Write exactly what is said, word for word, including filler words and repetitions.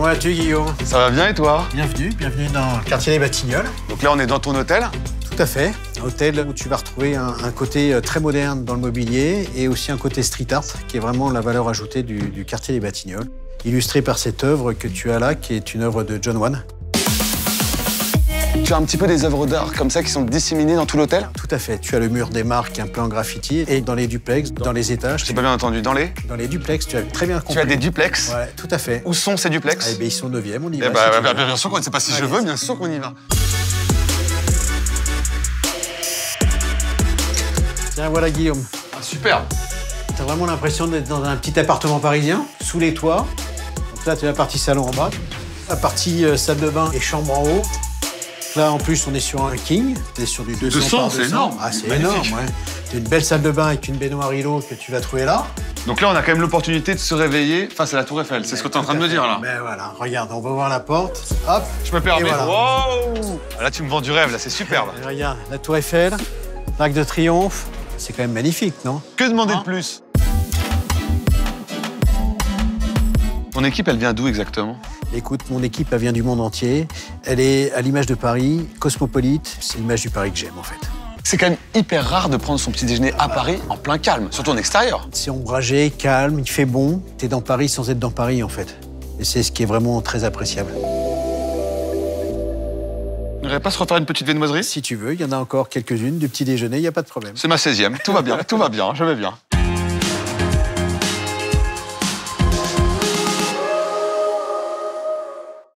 vas-tu, Guillaume? Ça va bien et toi? Bienvenue, bienvenue dans le quartier des Batignolles. Donc là, on est dans ton hôtel? Tout à fait. Un hôtel où tu vas retrouver un, un côté très moderne dans le mobilier et aussi un côté street art qui est vraiment la valeur ajoutée du, du quartier des Batignolles. Illustré par cette œuvre que tu as là, qui est une œuvre de John Wan. Tu as un petit peu des œuvres d'art comme ça qui sont disséminées dans tout l'hôtel? Tout à fait. Tu as le mur des marques un peu en graffiti et dans les duplex, dans les étages. J'ai pas bien entendu. Dans les? Dans les duplex, tu as très bien compris. Tu as des duplex? Ouais, tout à fait. Où sont ces duplex? Eh bien, ils sont au neuvième, on y eh va. bah, si bah, bien sûr qu'on ne sait pas si Allez. je veux, bien sûr qu'on y va. Tiens, voilà Guillaume. Ah, superbe. T'as vraiment l'impression d'être dans un petit appartement parisien, sous les toits. Donc là, tu as la partie salon en bas, la partie euh, salle de bain et chambre en haut. Là, en plus, on est sur un king. T'es sur du deux cents par c'est énorme. Ah, c'est énorme, ouais. T'as une belle salle de bain avec une baignoire îlot que tu vas trouver là. Donc là, on a quand même l'opportunité de se réveiller face à la Tour Eiffel. C'est ce que tu es en train de me dire, là. Ben voilà, regarde, on va voir la porte. Hop. Je me permets. Voilà. Wow. Là, tu me vends du rêve, là, c'est superbe. Et regarde, la Tour Eiffel, l'Arc de Triomphe. C'est quand même magnifique, non? Que demander hein de plus? Ton équipe, elle vient d'où exactement? Écoute, mon équipe, elle vient du monde entier. Elle est à l'image de Paris, cosmopolite. C'est l'image du Paris que j'aime, en fait. C'est quand même hyper rare de prendre son petit déjeuner à Paris en plein calme, surtout en extérieur. C'est ombragé, calme, il fait bon. T'es dans Paris sans être dans Paris, en fait. Et c'est ce qui est vraiment très appréciable. On n'irait pas se refaire une petite viennoiserie? Si tu veux, il y en a encore quelques-unes du petit déjeuner, il n'y a pas de problème. C'est ma seizième, tout va bien, tout va bien, je vais bien.